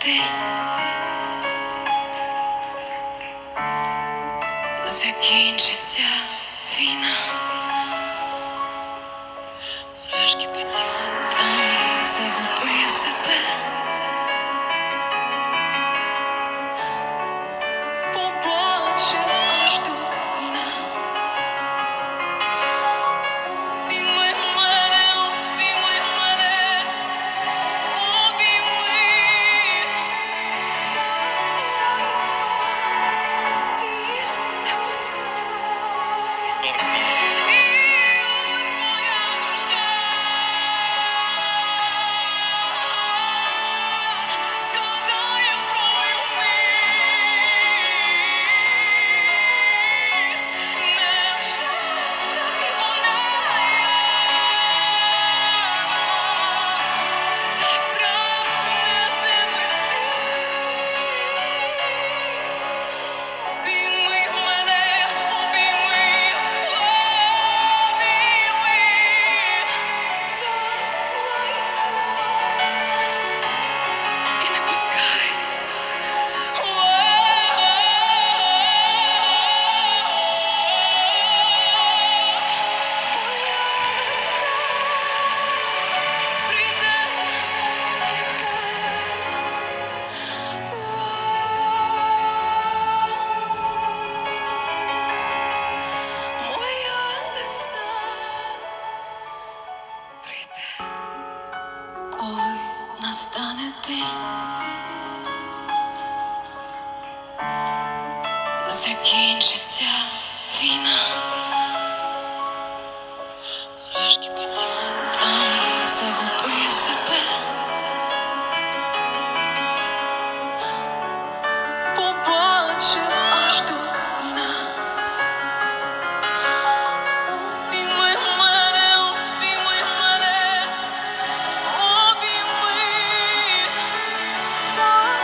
ти, закінчиться війна, вражки потім там загубив себе, побачив аж до дна. Обійми мене, обійми мене, обійми, так і не пускай. І ось моя душа складає зброю вниз. Невже так і вона? Так прагне тебе всісь. Обійми мене, обійми, обійми, та і не пускай. Моя весна прийде, коли настане день, закінчиться війна, вражки потім там загубив себе, побачив аж до дна. Обійми мене, обійми мене, обійми, так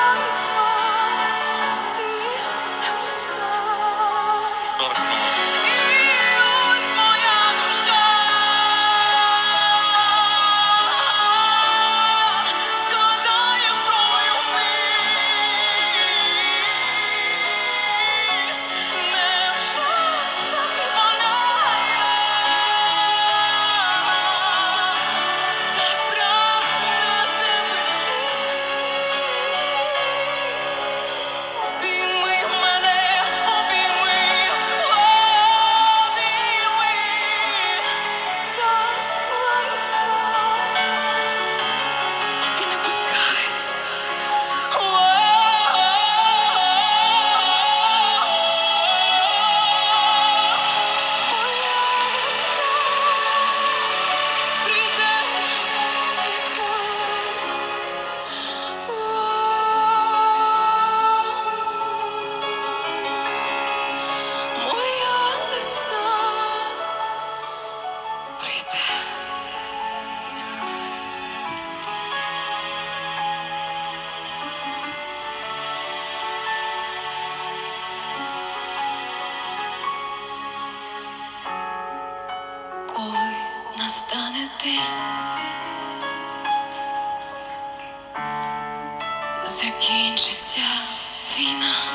і не пускай. І ось моя душа складає зброю вниз. Невже так і вона? Так прагне тебе всісь. Обійми мене, обійми, обійми, так і не пускай. Моя весна прийде. Коли настане день, закінчиться війна.